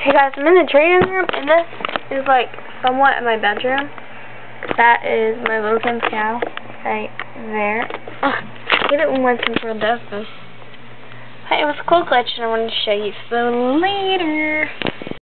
Hey guys, I'm in the training room, and this is like somewhat in my bedroom. That is my Webkinz cow right there. Oh, I hate it when Webkinz World does this. Hey, it was a cool glitch, and I wanted to show you. So later.